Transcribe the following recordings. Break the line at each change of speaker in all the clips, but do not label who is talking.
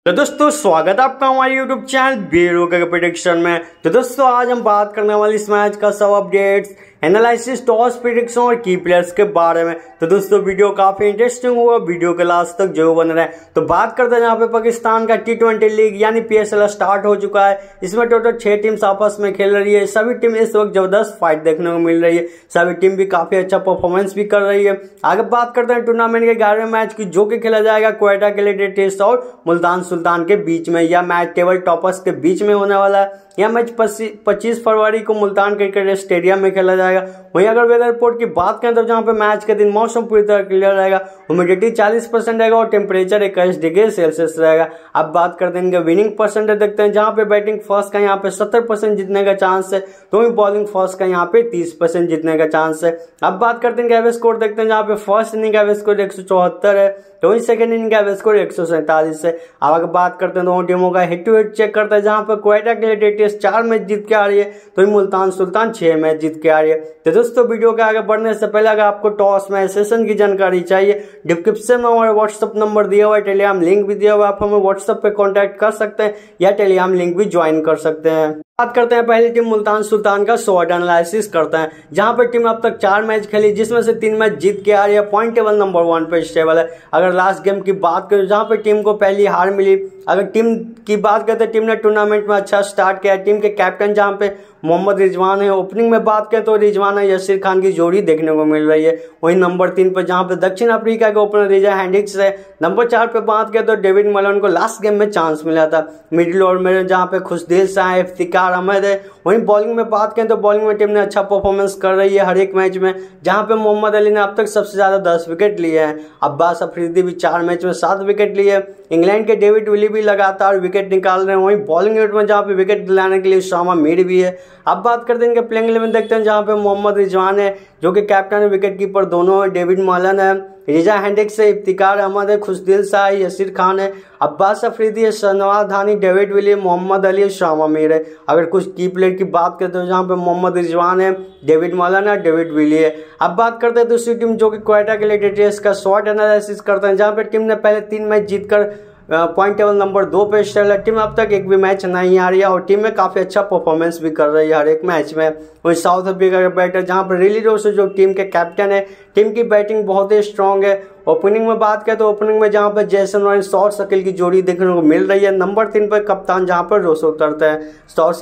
तो दोस्तों स्वागत है आपका हमारे YouTube चैनल बेरो के प्रेडिक्शन में। तो दोस्तों आज हम बात करने वाले इस मैच का सब अपडेट्स, एनालिसिस, टॉस प्रेडिक्शन और की प्लेयर्स के बारे में। तो दोस्तों वीडियो काफी इंटरेस्टिंग होगा, वीडियो के लास्ट तक जरूर बन रहे हैं। तो बात करते हैं यहाँ पे पाकिस्तान का T20 लीग यानी PSL स्टार्ट हो चुका है। इसमें टोटल 6 टीम्स आपस में खेल रही है। सभी टीम इस वक्त जबरदस्त फाइट देखने को मिल रही है। सभी टीम भी काफी अच्छा परफॉर्मेंस भी कर रही है। आगे बात करते हैं टूर्नामेंट के 11वें मैच की, जो कि खेला जाएगा क्वेटा के टेस्ट और मुल्तान सुल्तान के बीच में। यह मैच टेबल टॉपर्स के बीच में होने वाला है। यह मैच 25 फरवरी को मुल्तान क्रिकेट स्टेडियम में खेला जाएगा। वहीं अगर वेदर रिपोर्ट की बात करें तो जहां पे मैच के दिन मौसम पूरी तरह क्लियर रहेगा, ह्यूमिडिटी 40% रहेगा और टेम्परेचर 21 डिग्री सेल्सियस रहेगा। अब बात करते हैं इनके विनिंग परसेंटेज देखते हैं, जहां पे बैटिंग फर्स्ट का यहाँ पे 70% जीतने का चांस है, तो वहीं बॉलिंग फर्स्ट का यहाँ पे 30% जीतने का चांस है। अब बात करते हैं एवरेज स्कोर देखते हैं, जहां पे फर्स्ट इनिंग का एवरेज स्कोर 174 है, तो वहीं सेकंड इनिंग का एवरेज स्कोर 147 है। अब अगर बात करते हैं दोनों टीमों का हेड टू हेड चेक करते हैं, जहां पर क्वेटा के लिए टेस्ट 4 मैच जीत के आ रही है, तो वहीं मुल्तान सुल्तान 6 मैच जीत के आ रही है। तो दोस्तों वीडियो के आगे बढ़ने से पहले अगर आपको टॉस मैच सेशन की जानकारी चाहिए, डिस्क्रिप्शन में हमारा व्हाट्सएप नंबर दिया हुआ है, टेलीग्राम लिंक भी दिया हुआ है, आप हमें व्हाट्सएप पे कांटेक्ट कर सकते हैं या टेलीग्राम लिंक भी ज्वाइन कर सकते हैं। बात करते हैं पहली टीम मुल्तान सुल्तान का शॉर्ट एनालिसिस करते हैं, जहां पर टीम अब तक 4 मैच खेली, जिसमें से 3 मैच जीत के आ रही है। पॉइंट टेबल नंबर 1 पे स्टेबल है। अगर लास्ट गेम की बात करें जहां पर टीम को पहली हार मिली, अगर टीम की बात करते हैं टीम ने टूर्नामेंट में अच्छा स्टार्ट किया। टीम के कैप्टन जहां पे मोहम्मद रिजवान है, ओपनिंग में बात करें तो रिजवान और यसीर खान की जोड़ी देखने को मिल रही है। वहीं नंबर 3 पर जहां पे दक्षिण अफ्रीका के ओपनर रिजा हेंड्रिक्स है। नंबर 4 पे बात करें तो डेविड मलन को लास्ट गेम में चांस मिला था। मिडिल ओवर में जहां पे खुशदिल शाह है, इफ्तिकार अहमद है। वहीं बॉलिंग में बात करें तो बॉलिंग में टीम ने अच्छा परफॉर्मेंस कर रही है हर एक मैच में, जहां पे मोहम्मद अली ने अब तक सबसे ज्यादा 10 विकेट लिए हैं। अब्बास अफरीदी भी 4 मैच में 7 विकेट लिए। इंग्लैंड के डेविड विली भी लगातार विकेट निकाल रहे हैं। वहीं बॉलिंग यूनिट में जहां पे विकेट दिलाने के लिए शामा मीर भी है। अब बात करते हैं इनके प्लेइंग 11 देखते हैं, जहां पे मोहम्मद रिजवान है जो कि कैप्टन है, विकेट कीपर दोनों है, डेविड मलन है, रिजा हेंड्रिक्स है, इफ्तिकार अहमद है, खुशदिल शाह है, यसीर खान है, अब्बास अफरीदी है, शहनवाज धानी, डेविड विली, मोहम्मद अली, शामा मीर है। अगर कुछ की प्लेयर की बात करते हो जहां पे मोहम्मद रिजवान है, डेविड मलन है, डेविड विली है। अब बात करते हैं दूसरी टीम जो कि क्वेटा के लिए टेस्ट का शॉर्ट एनालिसिस करते हैं, जहां पे टीम ने पहले 3 मैच जीतकर पॉइंट टेबल नंबर 2 पे स्टेबल है। टीम अब तक एक भी मैच नहीं आ रही है और टीम में काफी अच्छा परफॉर्मेंस भी कर रही है हर एक मैच में। वही साउथ अफ्रीका के बैटर जहां पर रिली रोस जो टीम के कैप्टन है, टीम की बैटिंग बहुत ही स्ट्रांग है। ओपनिंग में बात करें तो ओपनिंग में जहां पर जैसन और शॉर्ट शकील की जोड़ी देखने को मिल रही है। नंबर 3 पर कप्तान जहां पर रोसो उतरते हैं। शॉर्ट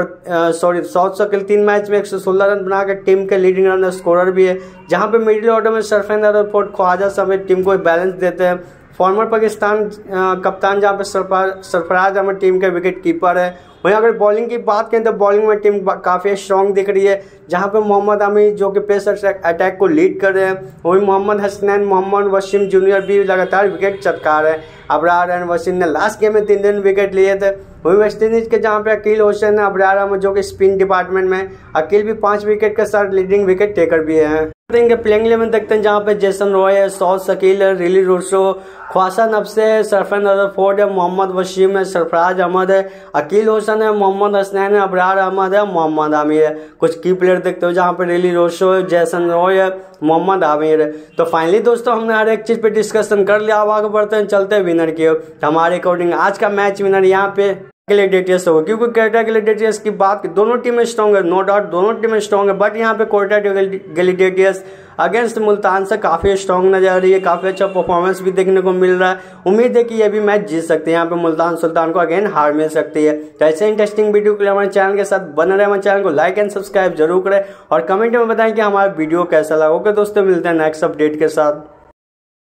शकील 3 मैच में 116 रन बनाकर टीम के लीडिंग रन स्कोरर भी है, जहां पे मिडिल ऑर्डर में सरफराज और फोर्ट ख्वाजा समेत टीम को बैलेंस देते हैं। फॉर्मर पाकिस्तान कप्तान जहां पे सरफराज अहमद टीम के विकेट कीपर है। वहीं अगर बॉलिंग की बात करें तो बॉलिंग में टीम काफ़ी स्ट्रॉन्ग दिख रही है, जहां पे मोहम्मद अमी जो कि पेस अटैक को लीड कर रहे हैं। वहीं मोहम्मद हसनैन, मोहम्मद वसीम जूनियर भी लगातार विकेट चटका रहे हैं। अबरार एंड वसीम ने लास्ट गेम में 3 विकेट लिए थे। वहीं वेस्ट इंडीज के जहां पे अकील होसैन है, अबरार अहमद जो कि स्पिन डिपार्टमेंट में, अकील भी 5 विकेट के साथ लीडिंग विकेट टेकर भी है। प्लेइंग 11 देखते हैं, जहां पे जैसन रॉय है, शॉर्ट शकील है, रिली रोसो, ख्वासा नफ्से है, सरफराज रदरफोर्ड है, मोहम्मद वसीम है, सरफराज अहमद है, अकील होसन है, मोहम्मद हसनैन है, अबरार अहमद है, मोहम्मद आमिर है। कुछ की प्लेयर देखते हो जहां पे रिली रोसो है, जैसन रॉय है, मोहम्मद आमिर है। तो फाइनली दोस्तों हमने हर एक चीज पे डिस्कशन कर लिया। अब आगे बढ़ते हैं, चलते हैं विनर की ओर। हमारे अकॉर्डिंग आज का मैच विनर यहाँ पे ग्लेडिएटर्स होगा, क्योंकि क्वेटा ग्लेडिएटर्स की बात दोनों टीमें स्ट्रॉन्ग है, नो डाउट दोनों टीमें स्ट्रॉन्ग है, बट यहाँ पे क्वेटा ग्लेडिएटर्स अगेंस्ट मुल्तान से काफी स्ट्रॉन्ग नजर आ रही है। काफी अच्छा परफॉर्मेंस भी देखने को मिल रहा है। उम्मीद है कि ये भी मैच जीत सकते हैं, यहाँ पे मुल्तान सुल्तान को अगेन हार मिल सकती है। तो ऐसे इंटरेस्टिंग वीडियो के लिए हमारे चैनल के साथ बने रहे। हमारे चैनल को लाइक एंड सब्सक्राइब जरूर करें और कमेंट में बताएं कि हमारा वीडियो कैसा लगा। ओके दोस्तों, मिलते हैं नेक्स्ट अपडेट के साथ।